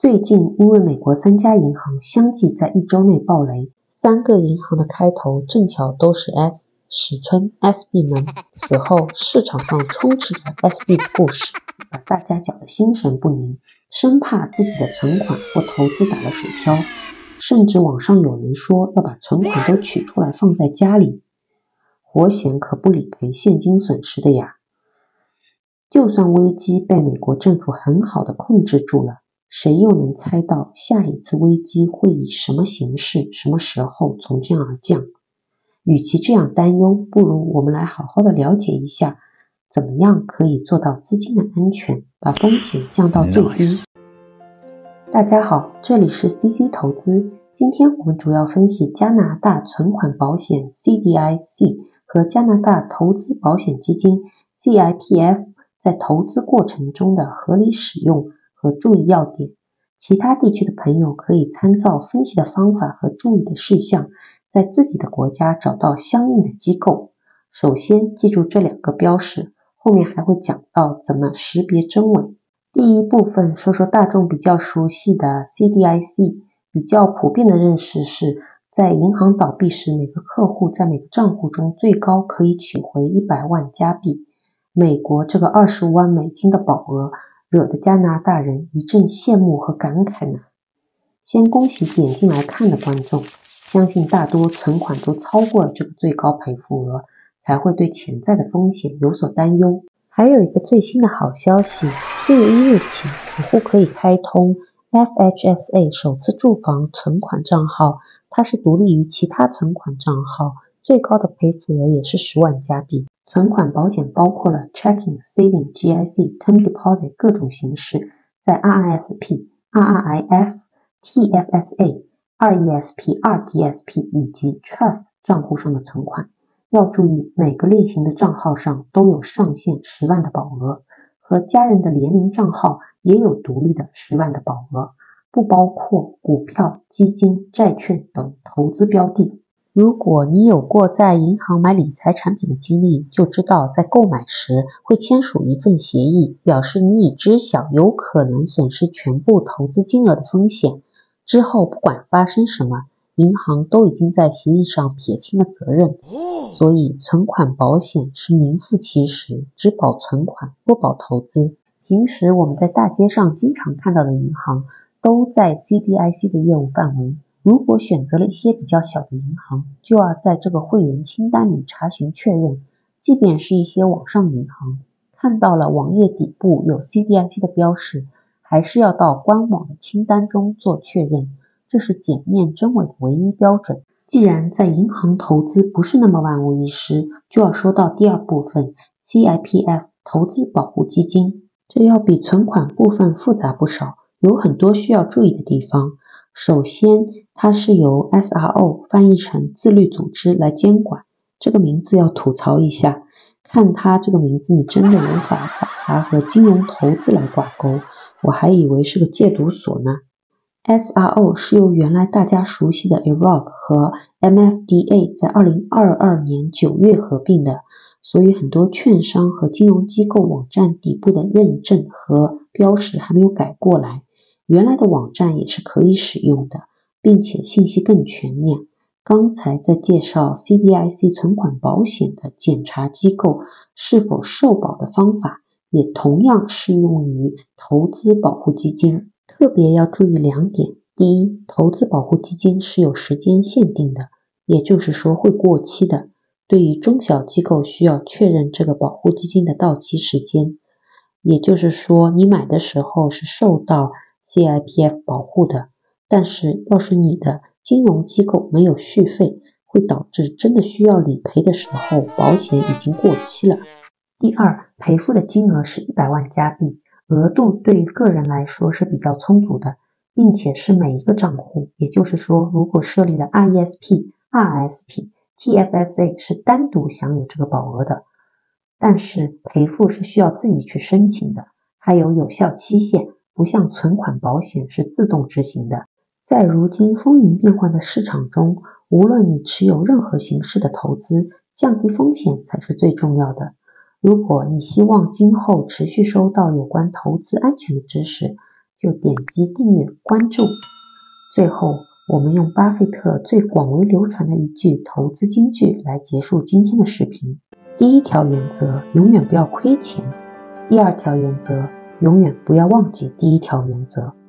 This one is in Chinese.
最近因为美国3家银行相继在1周内爆雷，3个银行的开头正巧都是 S， 史称 SB 门。此后市场上充斥着 SB 的故事，把大家搅得心神不宁，生怕自己的存款或投资打了水漂，甚至网上有人说要把存款都取出来放在家里，活险可不理赔现金损失的呀。就算危机被美国政府很好的控制住了，谁又能猜到下一次危机会以什么形式、什么时候从天而降？与其这样担忧，不如我们来好好的了解一下，怎么样可以做到资金的安全，把风险降到最低。大家好，这里是 CC 投资，今天我们主要分析加拿大存款保险 CDIC 和加拿大投资保险基金 CIPF 在投资过程中的合理使用和注意要点。其他地区的朋友可以参照分析的方法和注意的事项，在自己的国家找到相应的机构。首先记住这2个标识，后面还会讲到怎么识别真伪。第一部分说说大众比较熟悉的 CDIC， 比较普遍的认识是在银行倒闭时，每个客户在每个账户中最高可以取回100万加币。美国这个25万美金的保额惹得加拿大人一阵羡慕和感慨呢。先恭喜点进来看的观众，相信大多存款都超过了这个最高赔付额，才会对潜在的风险有所担忧。还有一个最新的好消息，4月1日起，储户可以开通 FHSA 首次住房存款账号，它是独立于其他存款账号，最高的赔付额也是10万加币。存款保险包括了 Checking、Saving、GIC、Term Deposit 各种形式，在 RRSP、RRIF、TFSA、2ESP、2DSP 以及 Trust 账户上的存款。要注意，每个类型的账号上都有上限10万的保额，和家人的联名账号也有独立的10万的保额，不包括股票、基金、债券等投资标的。如果你有过在银行买理财产品的经历，就知道在购买时会签署一份协议，表示你已知晓有可能损失全部投资金额的风险。之后不管发生什么，银行都已经在协议上撇清了责任。所以存款保险是名副其实，只保存款不保投资。平时我们在大街上经常看到的银行都在 CDIC 的业务范围，如果选择了一些比较小的银行，就要在这个会员清单里查询确认。即便是一些网上银行，看到了网页底部有 CDIC 的标识，还是要到官网的清单中做确认，这是检验真伪的唯一标准。既然在银行投资不是那么万无一失，就要说到第2部分 CIPF 投资保护基金，这要比存款部分复杂不少，有很多需要注意的地方。首先，它是由 SRO 翻译成自律组织来监管，这个名字要吐槽一下，看它这个名字你真的无法把它和金融投资来挂钩，我还以为是个戒毒所呢。SRO 是由原来大家熟悉的 Iraq 和 MFDA 在2022年9月合并的，所以很多券商和金融机构网站底部的认证和标识还没有改过来，原来的网站也是可以使用的，并且信息更全面。刚才在介绍 CDIC 存款保险的检查机构是否受保的方法，也同样适用于投资保护基金。特别要注意2点，第一，投资保护基金是有时间限定的，也就是说会过期的。对于中小机构需要确认这个保护基金的到期时间，也就是说你买的时候是受到 CIPF 保护的，但是要是你的金融机构没有续费，会导致真的需要理赔的时候，保险已经过期了。第2，赔付的金额是100万加币，额度对于个人来说是比较充足的，并且是每一个账户，也就是说如果设立了 RESP、RSP、TFSA 是单独享有这个保额的，但是赔付是需要自己去申请的，还有有效期限，不像存款保险是自动执行的。在如今风云变幻的市场中，无论你持有任何形式的投资，降低风险才是最重要的。如果你希望今后持续收到有关投资安全的知识， 就点击订阅关注。最后，我们用巴菲特最广为流传的一句投资金句来结束今天的视频。第一条原则，永远不要亏钱。第二条原则，永远不要忘记第一条原则。